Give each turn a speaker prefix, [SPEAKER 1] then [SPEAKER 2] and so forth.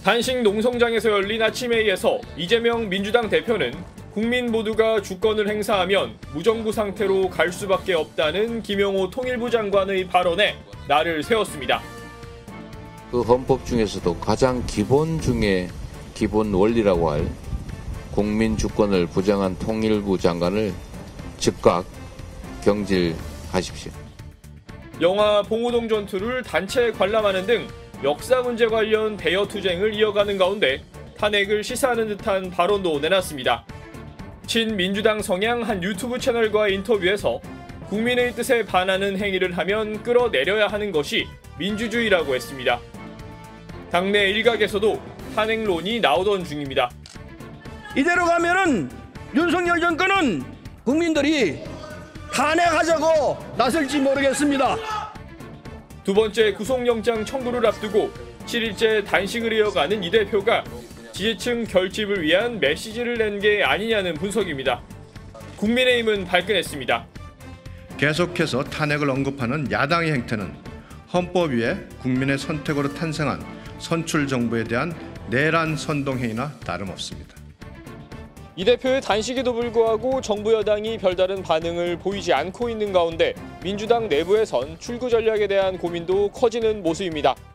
[SPEAKER 1] 단식 농성장에서 열린 아침 회의에서 이재명 민주당 대표는 국민 모두가 주권을 행사하면 무정부 상태로 갈 수밖에 없다는 김용호 통일부 장관의 발언에 날을 세웠습니다.
[SPEAKER 2] 그 헌법 중에서도 가장 기본 중에 기본 원리라고 할 국민 주권을 부정한 통일부 장관을 즉각 경질하십시오.
[SPEAKER 1] 영화 봉오동 전투를 단체 관람하는 등 역사 문제 관련 대여 투쟁을 이어가는 가운데 탄핵을 시사하는 듯한 발언도 내놨습니다. 친민주당 성향 한 유튜브 채널과의 인터뷰에서 국민의 뜻에 반하는 행위를 하면 끌어내려야 하는 것이 민주주의라고 했습니다. 당내 일각에서도 탄핵론이 나오던 중입니다.
[SPEAKER 3] 이대로 가면은 윤석열 정권은 국민들이 탄핵하자고 나설지 모르겠습니다.
[SPEAKER 1] 두 번째 구속영장 청구를 앞두고 7일째 단식을 이어가는 이 대표가 지지층 결집을 위한 메시지를 낸 게 아니냐는 분석입니다. 국민의힘은 발끈했습니다.
[SPEAKER 4] 계속해서 탄핵을 언급하는 야당의 행태는 헌법 위에 국민의 선택으로 탄생한 선출 정부에 대한 내란 선동 행위나 다름없습니다.
[SPEAKER 1] 이 대표의 단식에도 불구하고 정부 여당이 별다른 반응을 보이지 않고 있는 가운데 민주당 내부에선 출구 전략에 대한 고민도 커지는 모습입니다.